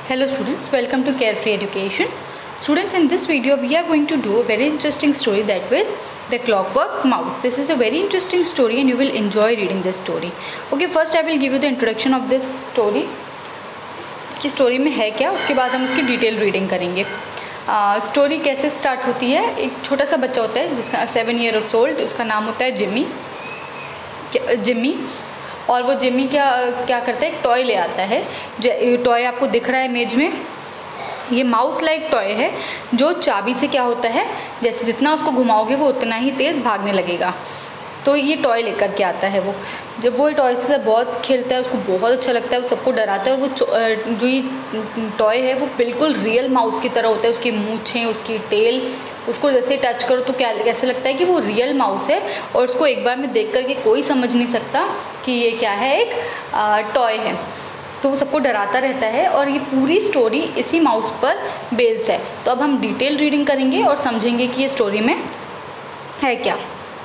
Hello students, welcome to Carefree Education. Students, in this video we are going to do a very interesting story, that was The Clockwork Mouse. This is a very interesting story and you will enjoy reading this story. Okay, first I will give you the introduction of this story कि story में है क्या, उसके बाद हम उसकी detail reading करेंगे। Story कैसे स्टार्ट होती है। एक छोटा सा बच्चा होता है जिसका 7 years old, उसका नाम होता है जिम्मी। और वो जिम्मी क्या करता है, एक टॉय ले आता है। टॉय आपको दिख रहा है इमेज में, ये माउस लाइक टॉय है जो चाबी से क्या होता है, जैसे जितना उसको घुमाओगे वो उतना ही तेज़ भागने लगेगा। तो ये टॉय लेकर के आता है वो। जब वो टॉय से बहुत खेलता है, उसको बहुत अच्छा लगता है, वो सबको डराता है। और वो जो ये टॉय है वो बिल्कुल रियल माउस की तरह होता है। उसकी मूँछें, उसकी टेल, उसको जैसे टच करो तो कैसे लगता है कि वो रियल माउस है। और उसको एक बार में देख कर के कोई समझ नहीं सकता कि ये क्या है, एक टॉय है। तो वो सबको डराता रहता है और ये पूरी स्टोरी इसी माउस पर बेस्ड है। तो अब हम डिटेल रीडिंग करेंगे और समझेंगे कि ये स्टोरी में है क्या।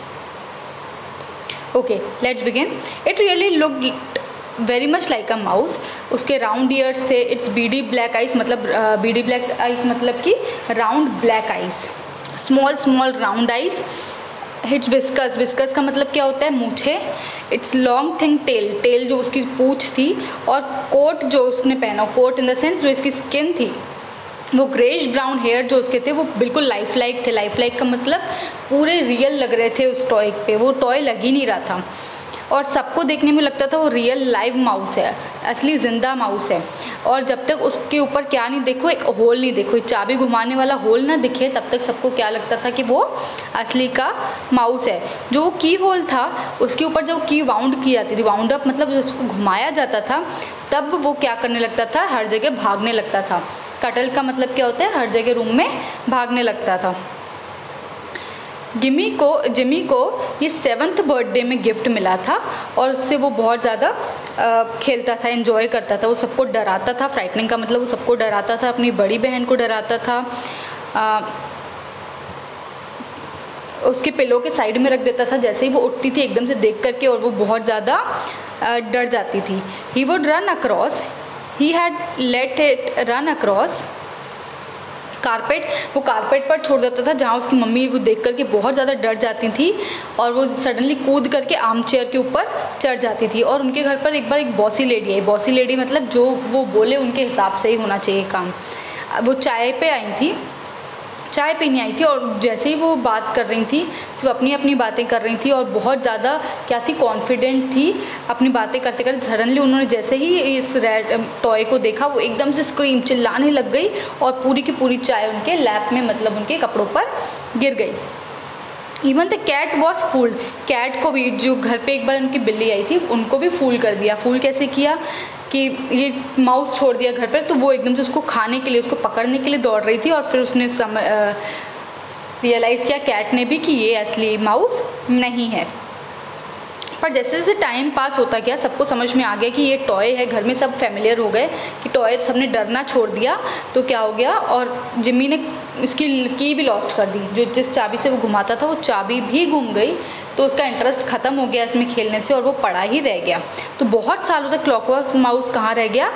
Okay, let's begin. It really looked very much like a mouse. उसके राउंड ईयर्स थे, इट्स बीडी ब्लैक आइज, मतलब बीडी ब्लैक आइज मतलब कि round black eyes, small round eyes. It's whiskers का मतलब क्या होता है, मूछे। इट्स लॉन्ग थिंग टेल जो उसकी पूँछ थी। और कोट जो उसने पहना, कोट इन द सेंस जो इसकी स्किन थी, वो ग्रेश ब्राउन हेयर जो उसके थे वो बिल्कुल लाइफ लाइक थे। लाइफ लाइक का मतलब पूरे रियल लग रहे थे उस टॉय पे, वो टॉय लग ही नहीं रहा था। और सबको देखने में लगता था वो रियल लाइव माउस है, असली ज़िंदा माउस है। और जब तक उसके ऊपर क्या नहीं देखो, एक होल नहीं देखो, एक चाबी घुमाने वाला होल ना दिखे, तब तक सबको क्या लगता था कि वो असली का माउस है। जो वो की होल था उसके ऊपर जब की वाउंड की जाती थी, वाउंड अप मतलब जब उसको घुमाया जाता था, तब वो क्या करने लगता था, हर जगह भागने लगता था। स्कटल का मतलब क्या होता है, हर जगह रूम में भागने लगता था। जिमी को ये 7th बर्थडे में गिफ्ट मिला था और उससे वो बहुत ज़्यादा खेलता था, एंजॉय करता था। वो सबको डराता था। फ्राइटनिंग का मतलब वो सबको डराता था, अपनी बड़ी बहन को डराता था। उसके पिलो के साइड में रख देता था, जैसे ही वो उठती थी एकदम से देख करके, और वो बहुत ज़्यादा डर जाती थी। He would run across, he had let it run across carpet. वो कारपेट पर छोड़ देता था, जहाँ उसकी मम्मी वो देख करके बहुत ज़्यादा डर जाती थी और वो सडनली कूद करके आर्म चेयर के ऊपर चढ़ जाती थी। और उनके घर पर एक बार एक बॉसी लेडी आई। बॉसी लेडी मतलब जो वो बोले उनके हिसाब से ही होना चाहिए काम। वो चाय पे आई थी, चाय पीने आई थी, और जैसे ही वो बात कर रही थी, सिर्फ अपनी बातें कर रही थी और बहुत ज़्यादा क्या थी, कॉन्फिडेंट थी। अपनी बातें करते करते सडनली उन्होंने जैसे ही इस रेड टॉय को देखा, वो एकदम से स्क्रीम चिल्लाने लग गई और पूरी की पूरी चाय उनके लैप में, मतलब उनके कपड़ों पर गिर गई। Even the cat was fooled. Cat को भी, जो घर पे एक बार उनकी बिल्ली आई थी, उनको भी फूल कर दिया। फूल कैसे किया कि ये माउस छोड़ दिया घर पर, तो वो एकदम से उसको खाने के लिए, उसको पकड़ने के लिए दौड़ रही थी। और फिर उसने रियलाइज़ किया कैट ने भी कि ये असली माउस नहीं है। पर जैसे जैसे टाइम पास होता गया, सबको समझ में आ गया कि ये टॉय है। घर में सब फेमिलियर हो गए कि टॉय, तो सबने डरना छोड़ दिया। तो क्या हो गया, और जिम्मी ने इसकी की भी लॉस्ट कर दी। जो जिस चाबी से वो घुमाता था वो चाबी भी गुम गई। तो उसका इंटरेस्ट ख़त्म हो गया इसमें खेलने से और वो पड़ा ही रह गया। तो बहुत सालों तक क्लॉकवर्क माउस कहाँ रह गया,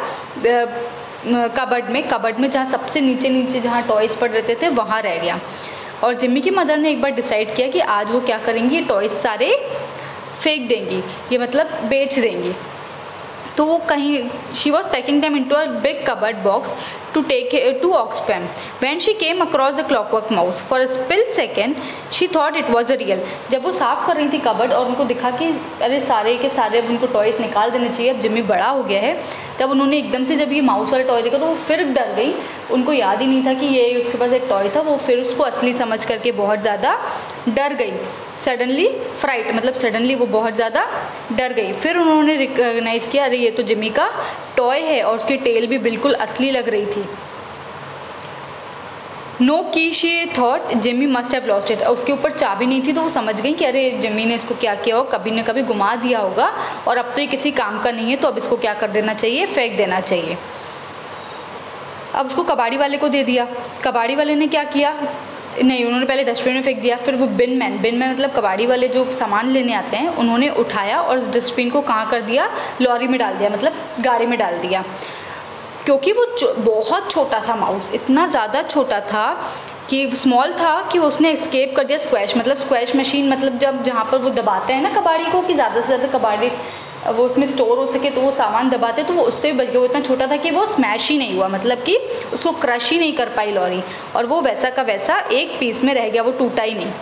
कबर्ड में जहाँ सबसे नीचे जहाँ टॉयज़ पड़ रहते थे वहाँ रह गया। और जिम्मी की मदर ने एक बार डिसाइड किया कि आज वो क्या करेंगी, ये टॉयज़ सारे फेंक देंगी, ये मतलब बेच देंगी। तो वो कहीं, she was packing them into a big cupboard box to take it to Oxfam. When she came across the clockwork mouse, for a split second she thought it was a real. जब वो साफ़ कर रही थी cupboard और उनको दिखा कि अरे सारे के सारे अब उनको टॉयज़ निकाल देने चाहिए, अब जिम्मी बड़ा हो गया है, तब उन्होंने एकदम से जब ये माउस वाला टॉय देखा तो वो फिर डर गई। उनको याद ही नहीं था कि ये उसके पास एक टॉय था। वो फिर उसको असली समझ करके बहुत ज़्यादा डर गई। सडनली फ्राइट मतलब सडनली वो बहुत ज़्यादा डर गई। फिर उन्होंने रिकग्नाइज़ किया, अरे ये तो जिम्मी का टॉय है, और उसकी टेल भी बिल्कुल असली लग रही थी। No key, she thought Jimmy must have lost it. उसके ऊपर चाबी नहीं थी, तो वो समझ गई कि अरे जिम्मी ने इसको क्या किया हो, कभी न कभी घुमा दिया होगा और अब तो ये किसी काम का नहीं है, तो अब इसको क्या कर देना चाहिए, फेंक देना चाहिए। अब उसको कबाड़ी वाले को दे दिया। कबाड़ी वाले ने क्या किया, नहीं, उन्होंने पहले डस्टबिन में फेंक दिया। फिर वो बिन मैन मतलब कबाड़ी वाले जो सामान लेने आते हैं, उन्होंने उठाया और उस डस्टबिन को कहाँ कर दिया, लॉरी में डाल दिया, मतलब गाड़ी में डाल दिया। क्योंकि वो बहुत छोटा था माउस, इतना ज़्यादा छोटा था कि स्मॉल था कि उसने एस्केप कर दिया स्क्वैश, मतलब स्क्वैश मशीन, मतलब जब जहाँ पर वो दबाते हैं ना कबाड़ी को कि ज़्यादा से ज़्यादा कबाड़ी वो उसमें स्टोर हो सके तो वो सामान दबाते, तो वो उससे भी बच गया। वो इतना छोटा था कि वो स्मैश ही नहीं हुआ, मतलब कि उसको क्रश ही नहीं कर पाई लॉरी, और वो वैसा का वैसा एक पीस में रह गया, वो टूटा ही नहीं।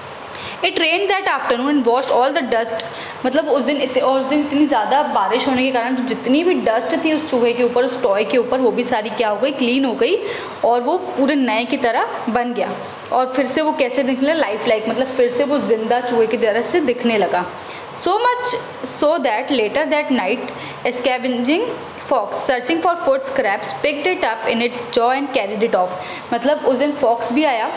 It rain that afternoon and washed all the dust, मतलब उस दिन इतनी ज़्यादा बारिश होने के कारण जितनी भी डस्ट थी उस चूहे के ऊपर, उस टॉय के ऊपर, वो भी सारी क्या हो गई, क्लीन हो गई, और वो पूरे नए की तरह बन गया। और फिर से वो कैसे दिखने लगा, लाइफ लाइक, मतलब फिर से वो जिंदा चूहे की तरह से दिखने लगा। So much so that later that night a scavenging fox searching for food scraps picked it up in its jaw and carried it off। मतलब उस दिन फॉक्स भी आया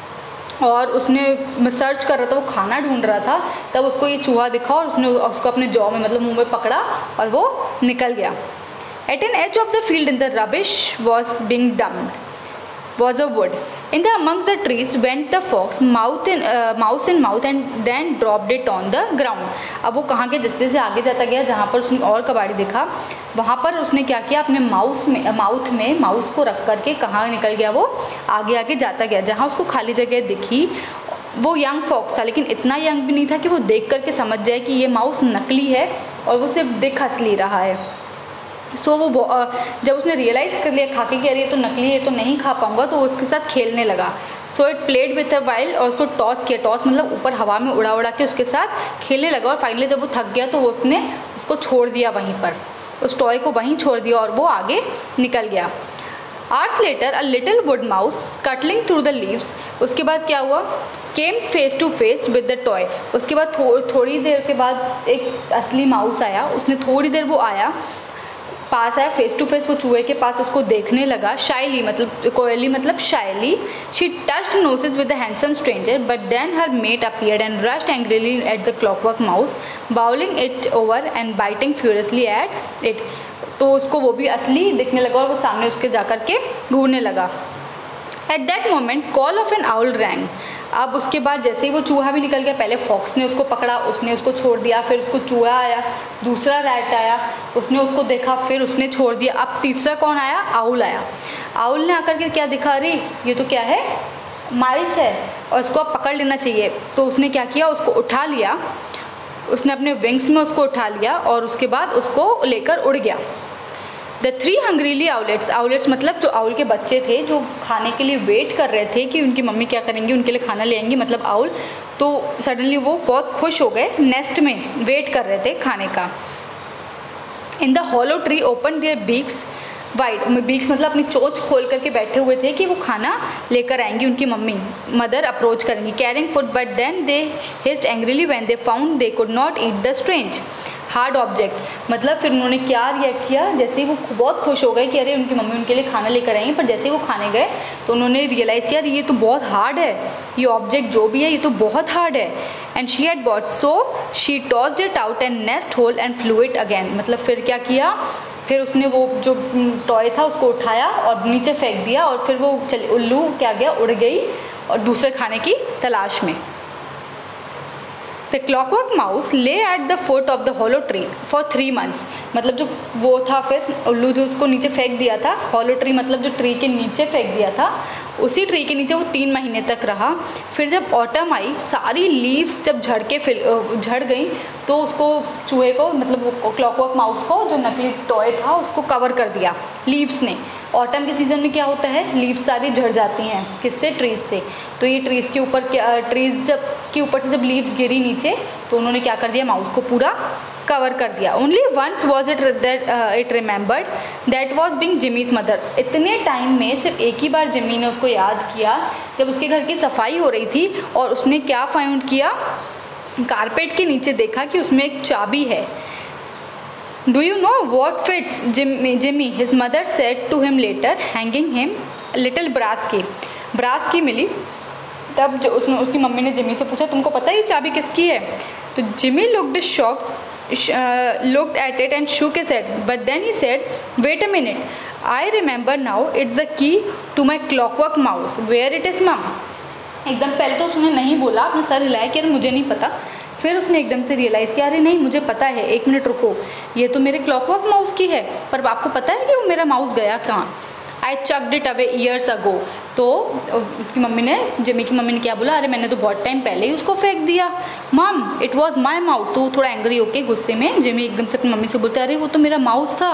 और उसने सर्च कर रहा था, वो खाना ढूंढ रहा था, तब उसको ये चूहा दिखा और उसने उसको अपने जॉ में, मतलब मुंह में पकड़ा और वो निकल गया। At an edge of the field in the rubbish was being dumped was a wood. In the amongst the trees went the fox, mouse in mouth, and then dropped it on the ground। अब वो कहाँ के, जैसे से आगे जाता गया, जहाँ पर उसने और कबाड़ी देखा, वहाँ पर उसने क्या किया, अपने माउथ में माउस को रख करके कहाँ निकल गया, वो आगे आगे जाता गया। जहाँ उसको खाली जगह दिखी, वो यंग फॉक्स था, लेकिन इतना यंग भी नहीं था कि वो देख करके समझ जाए कि ये माउस नकली है और वो सिर्फ दिख असली रहा है। सो वो जब उसने रियलाइज़ कर लिया खा के कि अरे ये तो नकली है, ये तो नहीं खा पाऊंगा, तो वो उसके साथ खेलने लगा। So it played with a while, और उसको टॉस किया, टॉस मतलब ऊपर हवा में उड़ा के उसके साथ खेलने लगा। और फाइनली जब वो थक गया तो उसने उसको छोड़ दिया वहीं पर, उस टॉय को वहीं छोड़ दिया और वो आगे निकल गया। Hours later a little wood mouse scuttling through the leaves, उसके बाद क्या हुआ, came face to face with the toy. उसके बाद थोड़ी देर के बाद एक असली माउस आया, उसने थोड़ी देर वो आया, पास आया, फेस टू फेस वो चूहे के पास उसको देखने लगा। शाइली मतलब कोयली मतलब shyly, she touched noses with the handsome stranger, but then her mate appeared and rushed angrily at the clockwork mouse, bowling it over and biting furiously at it. तो उसको वो भी असली दिखने लगा और वो सामने उसके जाकर के घूरने लगा। At that moment call of an owl rang. अब उसके बाद जैसे ही वो चूहा भी निकल गया, पहले फॉक्स ने उसको पकड़ा, उसने उसको छोड़ दिया, फिर उसको चूहा आया, दूसरा रैट आया, उसने उसको देखा, फिर उसने छोड़ दिया। अब तीसरा कौन आया, आउल आया। आउल ने आकर के क्या दिखा, अरे ये तो क्या है, माइस है और इसको अब पकड़ लेना चाहिए। तो उसने क्या किया, उसको उठा लिया, उसने अपने विंग्स में उसको उठा लिया और उसके बाद उसको लेकर उड़ गया। द 3 हंग्रीली आउलेट्स, आउलेट्स मतलब जो आउल के बच्चे थे जो खाने के लिए वेट कर रहे थे कि उनकी मम्मी क्या करेंगी, उनके लिए खाना ले आएंगी, मतलब आउल, तो सडनली वो बहुत खुश हो गए, नेस्ट में वेट कर रहे थे खाने का। In the hollow tree open their beaks wide, beaks मतलब अपनी चोंच खोल करके बैठे हुए थे कि वो खाना लेकर आएंगी, उनकी मम्मी मदर अप्रोच करेंगी, carrying food, but then they hissed angrily when they found they could not eat the strange hard object. मतलब फिर उन्होंने क्या रिएक्ट किया, जैसे ही वो बहुत खुश हो गए कि अरे उनकी मम्मी उनके लिए खाना लेकर आएंगी, पर जैसे ही वो खाने गए तो उन्होंने रियलाइज़ किया ये तो बहुत हार्ड है, ये ऑब्जेक्ट जो भी है ये तो बहुत हार्ड है। And she had bought, so she tossed it out and nest hole and flew it again. मतलब फिर क्या किया, फिर उसने वो जो टॉय था उसको उठाया और नीचे फेंक दिया और फिर वो उल्लू क्या गया, उड़ गई और दूसरे खाने की तलाश में। The clockwork mouse lay at the foot of the hollow tree for 3 months। मतलब जो वो था फिर उल्लू जो उसको नीचे फेंक दिया था, हॉलो ट्री मतलब जो ट्री के नीचे फेंक दिया था, उसी ट्री के नीचे वो 3 महीने तक रहा। फिर जब ऑटम आई, सारी लीव्स जब झड़ गई तो उसको चूहे को, मतलब वो क्लॉकवर्क माउस को जो नकली टॉय था उसको कवर कर दिया लीव्स ने। ऑटम के सीज़न में क्या होता है, लीव्स सारी झड़ जाती हैं, किससे, ट्रीज़ से। तो ये ट्रीज़ के ऊपर ट्रीज़ जब के ऊपर से जब लीव्स गिरी नीचे तो उन्होंने क्या कर दिया, माउस को पूरा कवर कर दिया। Only once was it remembered that was being Jimmy's mother. इतने टाइम में सिर्फ एक ही बार जिमी ने उसको याद किया जब उसके घर की सफाई हो रही थी और उसने क्या फाइंड किया, कारपेट के नीचे देखा कि उसमें एक चाबी है। Do you know what fits Jimmy, his mother said to him later, hanging him little brass key मिली। तब जो उसकी मम्मी ने जिमी से पूछा तुमको पता है ये चाबी किसकी है, तो Jimmy looked at it and shook his head, but then he said, wait a minute, I remember now, it's the key to my clockwork mouse, where it is mom। एकदम पहले तो उसने नहीं बोला, अपने सर हिलाया कि मुझे नहीं पता, फिर उसने एकदम से रियलाइज़ किया, अरे नहीं मुझे पता है, 1 मिनट रुको, ये तो मेरे क्लॉकवर्क माउस की है, पर आपको पता है कि वो मेरा माउस गया कहाँ? I chucked it away years ago. तो उसकी मम्मी ने, जिमी की मम्मी ने क्या बोला, अरे मैंने तो बहुत टाइम पहले ही उसको फेंक दिया मम, इट वॉज माई माउस। तो वो थोड़ा एंग्री होके गुस्से में जिमी एकदम से अपनी मम्मी से बोलते, अरे वो तो मेरा माउस था,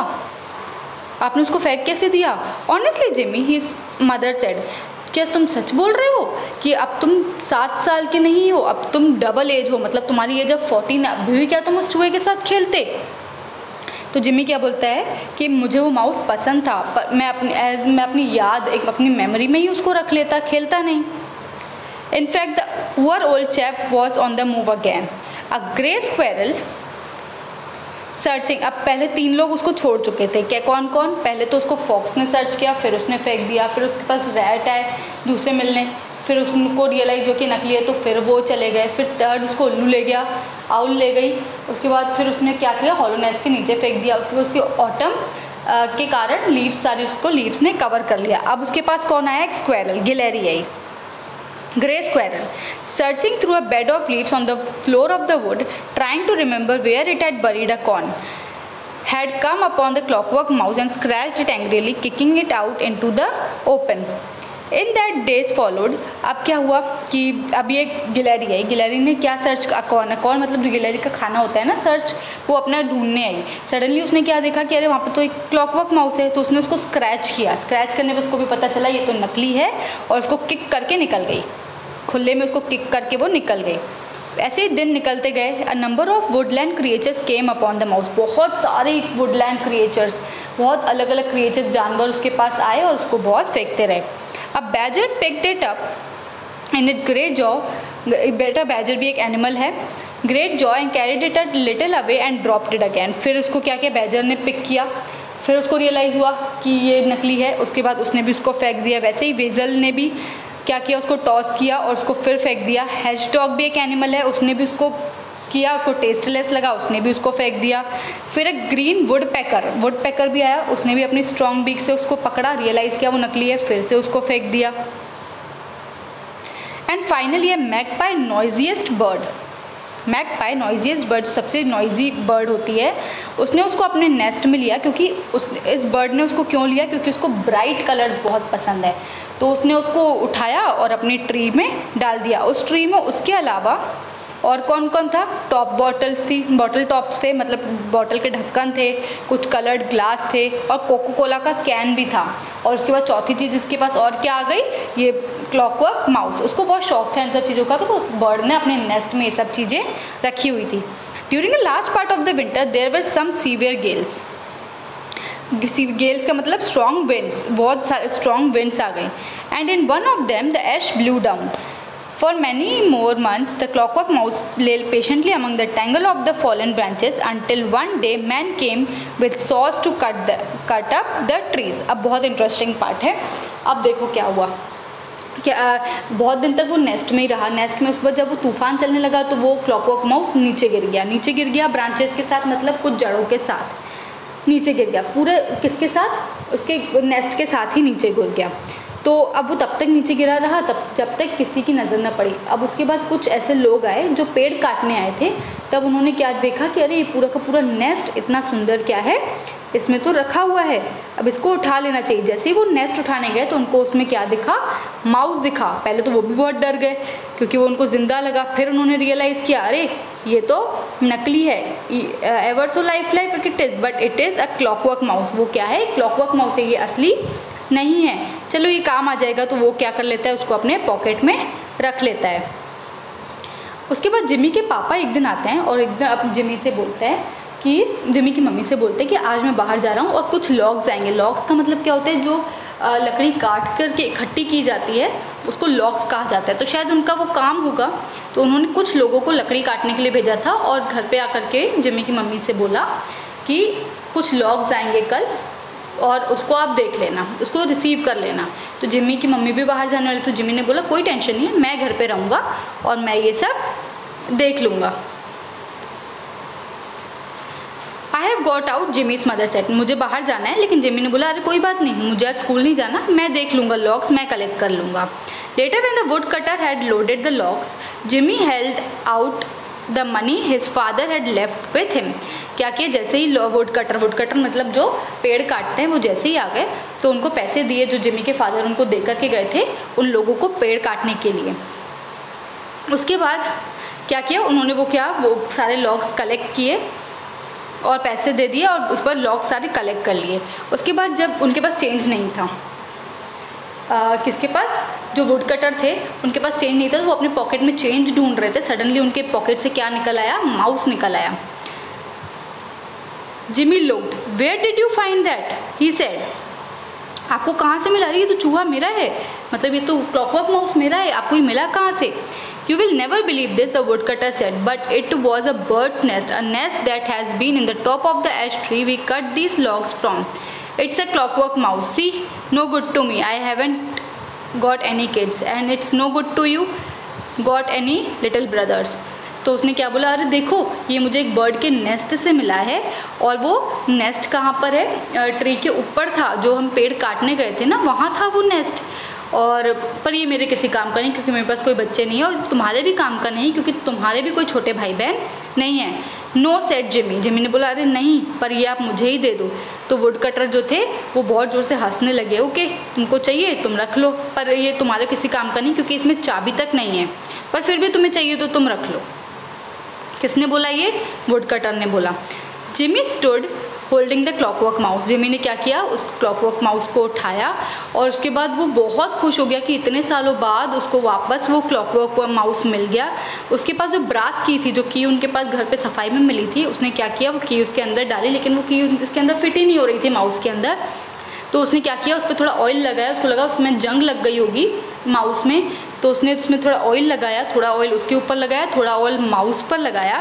आपने उसको फेंक कैसे दिया? Honestly Jimmy, his mother said, क्या तुम सच बोल रहे हो कि अब तुम 7 साल के नहीं हो, अब तुम डबल एज हो, मतलब तुम्हारी एज अब 14, अभी भी क्या तुम उस चूहे के साथ खेलते? तो जिमी क्या बोलता है कि मुझे वो माउस पसंद था, पर मैं अपनी याद, एक अपनी मेमोरी में ही उसको रख लेता, खेलता नहीं। In fact the poor old chap was on the move again, a grey squirrel searching. अब पहले 3 लोग उसको छोड़ चुके थे, क्या कौन कौन? पहले तो उसको फॉक्स ने सर्च किया, फिर उसने फेंक दिया, फिर उसके पास रैट आए दूसरे मिलने, फिर उसको रियलाइज़ हो कि नकली है तो फिर वो चले गए, फिर थर्ड उसको उल्लू ले गया, आउल ले गई, उसके बाद फिर उसने क्या किया, हॉलो नेस्ट के नीचे फेंक दिया, उसके बाद उसके ऑटम के कारण लीव्स सारी उसको लीव्स ने कवर कर लिया। अब उसके पास कौन आया? एक स्क्वेरल, गिलहरी आई, grey squirrel, searching through a bed of leaves on the floor of the wood, trying to remember where it had buried a corn, had come upon the clockwork mouse and scratched it angrily, kicking it out into the open. In that days followed, अब क्या हुआ कि अब ये गिलहरी आई, गिलहरी ने क्या सर्च, कौन है, कौन मतलब जो गिलहरी का खाना होता है ना सर्च, वो अपना ढूंढने आई। सडनली उसने क्या देखा कि अरे वहाँ पर तो एक क्लॉकवर्क माउस है, तो उसने उसको स्क्रैच किया, स्क्रैच करने पर उसको भी पता चला ये तो नकली है, और उसको किक करके निकल गई, खुले में उसको किक करके वो निकल गई। ऐसे ही दिन निकलते गए। A number of woodland creatures came upon the mouse, बहुत सारे वुडलैंड क्रिएचर्स, बहुत अलग अलग क्रिएचर्स, जानवर उसके पास आए और उसको बहुत फेंकते रहे। अब badger picked it up in its great jaw, बेटा बैजर भी एक एनिमल है, great jaw, and carried it a little away and dropped it again. फिर उसको क्या किया, बैजर ने पिक किया, फिर उसको रियलाइज़ हुआ कि ये नकली है, उसके बाद उसने भी उसको फेंक दिया। वैसे ही वेजल ने भी क्या किया, उसको टॉस किया और उसको फिर फेंक दिया। हैजडॉग भी एक एनिमल है, उसने भी उसको किया, उसको टेस्टलेस लगा, उसने भी उसको फेंक दिया। फिर एक ग्रीन वुडपेकर भी आया, उसने भी अपनी स्ट्रॉन्ग बीक से उसको पकड़ा, रियलाइज़ किया वो नकली है, फिर से उसको फेंक दिया। And finally magpie, noisiest bird, सबसे नॉइजी बर्ड होती है, उसने उसको अपने नेस्ट में लिया, क्योंकि इस बर्ड ने उसको क्यों लिया, क्योंकि उसको ब्राइट कलर्स बहुत पसंद है, तो उसने उसको उठाया और अपनी ट्री में डाल दिया। उस ट्री में उसके अलावा और कौन कौन था, टॉप बॉटल्स थी, बॉटल टॉप्स थे, मतलब बॉटल के ढक्कन थे, कुछ कलर्ड ग्लास थे, और कोको कोला का कैन भी था। और उसके बाद चौथी चीज़ इसके पास और क्या आ गई, ये क्लॉकवर्क माउस। उसको बहुत शौक था इन सब चीज़ों का, तो उस बर्ड ने अपने नेस्ट में ये सब चीज़ें रखी हुई थी। During the last part of the winter there were some severe gales, gales का मतलब स्ट्रॉन्ग विंड्स, बहुत स्ट्रॉन्ग विंड्स आ गई। And in one of them the ash blew down. For many more months, the clockwork mouse lay patiently among the tangle of the fallen branches until one day man came with saws to cut up the trees. अब बहुत interesting part है। अब देखो क्या हुआ, क्या बहुत दिन तक वो नेस्ट में ही रहा, नेस्ट में। उसके बाद जब वो तूफान चलने लगा तो वो क्लॉकवर्क माउस नीचे गिर गया ब्रांचेस के साथ, मतलब कुछ जड़ों के साथ नीचे गिर गया, पूरे किसके साथ, उसके नेस्ट के साथ ही नीचे गिर गया। तो अब वो तब तक नीचे गिरा रहा जब तक किसी की नज़र न पड़ी। अब उसके बाद कुछ ऐसे लोग आए जो पेड़ काटने आए थे, तब उन्होंने क्या देखा कि अरे ये पूरा का पूरा नेस्ट इतना सुंदर क्या है, इसमें तो रखा हुआ है, अब इसको उठा लेना चाहिए। जैसे ही वो नेस्ट उठाने गए तो उनको उसमें क्या दिखा, माउस दिखा। पहले तो वो भी बहुत डर गए क्योंकि वो उनको ज़िंदा लगा। फिर उन्होंने रियलाइज़ किया अरे ये तो नकली है, ever so life it is, but it is a clockwork mouse. वो क्या है, क्लॉकवर्क माउस है, ये असली नहीं है। चलो ये काम आ जाएगा, तो वो क्या कर लेता है, उसको अपने पॉकेट में रख लेता है। उसके बाद जिमी के पापा एक दिन आते हैं और एकदम अपनी जिमी से बोलते हैं कि जिमी की मम्मी से बोलते हैं कि आज मैं बाहर जा रहा हूँ और कुछ लॉग्स आएंगे। लॉग्स का मतलब क्या होता है, जो लकड़ी काट करके इकट्ठी की जाती है उसको लॉग्स कहा जाता है। तो शायद उनका वो काम होगा, तो उन्होंने कुछ लोगों को लकड़ी काटने के लिए भेजा था और घर पे आकर के जिमी की मम्मी से बोला कि कुछ लॉग्स आएंगे कल और उसको आप देख लेना, उसको रिसीव कर लेना। तो जिमी की मम्मी भी बाहर जाने वाली, तो जिमी ने बोला कोई टेंशन नहीं है, मैं घर पे रहूँगा और मैं ये सब देख लूँगा। I have got out, Jimmy's mother said, मुझे बाहर जाना है। लेकिन जिमी ने बोला अरे कोई बात नहीं, मुझे आज स्कूल नहीं जाना, मैं देख लूँगा, लॉग्स मैं कलेक्ट कर लूँगा। Later when the woodcutter had loaded the logs, Jimmy held out the money his father had left with him. क्या किया, जैसे ही वुड कटर मतलब जो पेड़ काटते हैं, वो जैसे ही आ गए तो उनको पैसे दिए जो जिमी के फादर उनको दे करके गए थे उन लोगों को पेड़ काटने के लिए। उसके बाद क्या किया उन्होंने, वो सारे लॉग्स कलेक्ट किए और पैसे दे दिए और उस पर लॉग्स सारे कलेक्ट कर लिए। उसके बाद जब उनके पास चेंज नहीं था, किसके पास, जो वुड कटर थे उनके पास चेंज नहीं था, तो वो अपने पॉकेट में चेंज ढूंढ रहे थे। सडनली उनके पॉकेट से क्या निकल आया, माउस निकल आया। Jimmy looked, where did you find that, he said, आपको कहाँ से मिला, रही है तो चूहा मेरा है, मतलब ये तो क्लॉकवर्क माउस मेरा है, आपको ये मिला कहाँ से। You will never believe this, the woodcutter said, but it was a bird's nest, a nest that has been in the top of the ash tree we cut these logs from. It's a clockwork mouse. See, no good to me. I haven't got any kids, and it's no good to you. Got any little brothers? तो उसने क्या बोला, अरे देखो ये मुझे एक bird के नेस्ट से मिला है, और वो नेस्ट कहाँ पर है, ट्री के ऊपर था, जो हम पेड़ काटने गए थे ना वहाँ था वो नेस्ट, और पर ये मेरे किसी काम का नहीं क्योंकि मेरे पास कोई बच्चे नहीं है, और तुम्हारे भी काम का नहीं क्योंकि तुम्हारे भी कोई छोटे भाई बहन नहीं है। नो सेड जिमी, जिमी ने बोला अरे नहीं, पर ये आप मुझे ही दे दो। तो वुड कटर जो थे वो बहुत ज़ोर से हंसने लगे, ओके तुमको चाहिए तुम रख लो, पर ये तुम्हारे किसी काम का नहीं क्योंकि इसमें चाबी तक नहीं है, पर फिर भी तुम्हें चाहिए तो तुम रख लो। किसने बोला, ये वुड कटर ने बोला। Jimmy stood holding the clockwork mouse, Jimmy ने क्या किया, उस क्लॉकवर्क माउस को उठाया और उसके बाद वो बहुत खुश हो गया कि इतने सालों बाद उसको वापस वो क्लॉकवर्क माउस मिल गया। उसके पास जो ब्रास की थी, जो की उनके पास घर पे सफाई में मिली थी, उसने क्या किया, वो की उसके अंदर डाली, लेकिन वो की उसके अंदर फिट ही नहीं हो रही थी माउस के अंदर। तो उसने क्या किया, उस पर थोड़ा ऑयल लगाया, उसको लगा उसमें जंग लग गई होगी माउस में, तो उसने उसमें थोड़ा ऑयल लगाया, थोड़ा ऑयल उसके ऊपर लगाया, थोड़ा ऑयल माउस पर लगाया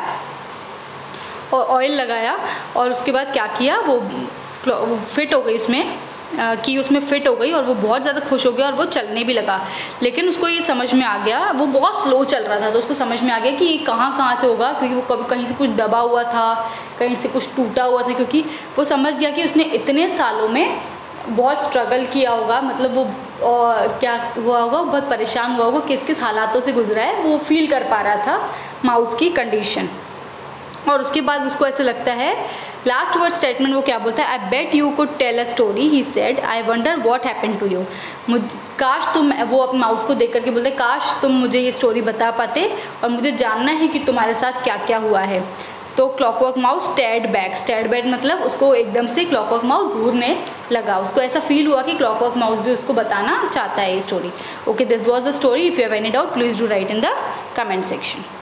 और ऑयल लगाया, और उसके बाद क्या किया, वो फिट हो गई उसमें, कि उसमें फिट हो गई और वो बहुत ज़्यादा खुश हो गया और वो चलने भी लगा। लेकिन उसको ये समझ में आ गया, वो बहुत स्लो चल रहा था, तो उसको समझ में आ गया कि ये कहाँ से होगा, क्योंकि वो कभी कहीं से कुछ दबा हुआ था, कहीं से कुछ टूटा हुआ था, क्योंकि वो समझ गया कि उसने इतने सालों में बहुत स्ट्रगल किया होगा, मतलब वो क्या हुआ होगा, बहुत परेशान हुआ होगा, किस किस हालातों से गुजरा है, वो फील कर पा रहा था माउस की कंडीशन। और उसके बाद उसको ऐसे लगता है, लास्ट वर्ड स्टेटमेंट वो क्या बोलता है, I bet you could tell a story, he said, I wonder what happened to you. काश तुम, वो अपने माउस को देख करके बोलते, काश तुम मुझे ये स्टोरी बता पाते और मुझे जानना है कि तुम्हारे साथ क्या क्या हुआ है। तो क्लॉकवर्क माउस स्टेड बैक मतलब उसको एकदम से क्लॉकवर्क माउस घूरने लगा, उसको ऐसा फील हुआ कि क्लॉकवर्क माउस भी उसको बताना चाहता है ये story. Okay, this was the story. If you have any doubt please do write in the comment section.